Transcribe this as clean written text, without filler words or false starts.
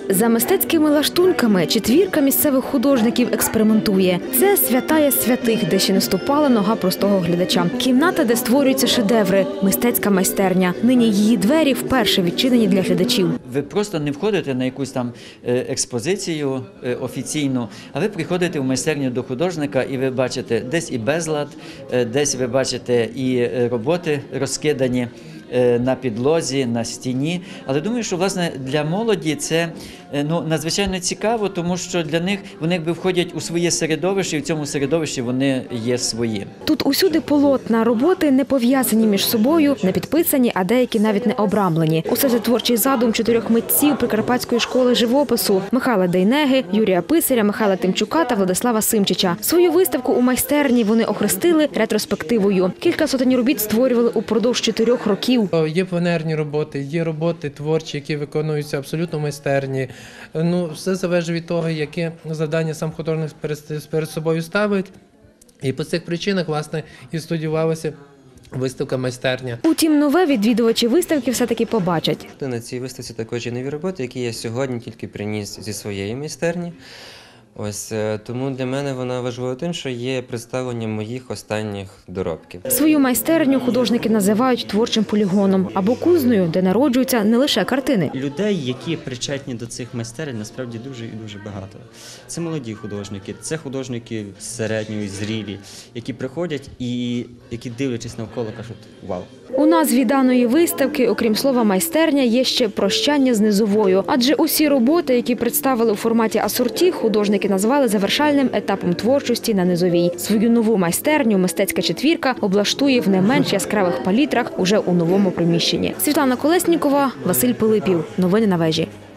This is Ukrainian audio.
За мистецькими лаштунками четвірка місцевих художників експериментує. Це святая святих, де ще не ступала нога простого глядача. Кімната, де створюються шедеври, мистецька майстерня. Нині її двері вперше відчинені для глядачів. Ви просто не входите на якусь там експозицію офіційну, а ви приходите в майстерню до художника і ви бачите десь і безлад, десь ви бачите і роботи розкидані на підлозі, на стіні. Але думаю, що власне для молоді це надзвичайно цікаво, тому що для них вони якби входять у своє середовище, і в цьому середовищі вони є свої. Тут усюди полотна, роботи не пов'язані між собою, не підписані, а деякі навіть не обрамлені. Усе це творчий задум 4 митців Прикарпатської школи живопису – Михайла Дейнеги, Юрія Писаря, Михайла Тимчука та Владислава Симчича. Свою виставку у майстерні вони охрестили ретроспективою. Кілька сотень робіт створювали упродовж 4 років. Є пленерні роботи, є роботи творчі, які виконуються абсолютно в майстерні. Все залежить від того, яке завдання сам художник перед собою ставить. І по цих причинах, власне, і студіювалася виставка «Майстерня». Утім, нове відвідувачі виставки все-таки побачать. На цій виставці також є нові роботи, які я сьогодні тільки приніс зі своєї майстерні. Тому для мене вона важлива тим, що є представлення моїх останніх доробків. Свою майстерню художники називають творчим полігоном або кузнею, де народжуються не лише картини. Людей, які причетні до цих майстерень, насправді дуже і дуже багато. Це молоді художники, це художники середньої, зрілі, які приходять і які, дивлячись навколо, кажуть «Вау». У назві даної виставки, окрім слова «майстерня», є ще прощання з низовою. Адже усі роботи, які представили у форматі асорті, художники назвали завершальним етапом творчості на низовій. Свою нову майстерню «Мистецька четвірка» облаштує в не менш яскравих палітрах уже у новому приміщенні. Світлана Колеснікова, Василь Пилипів. Новини на вежі.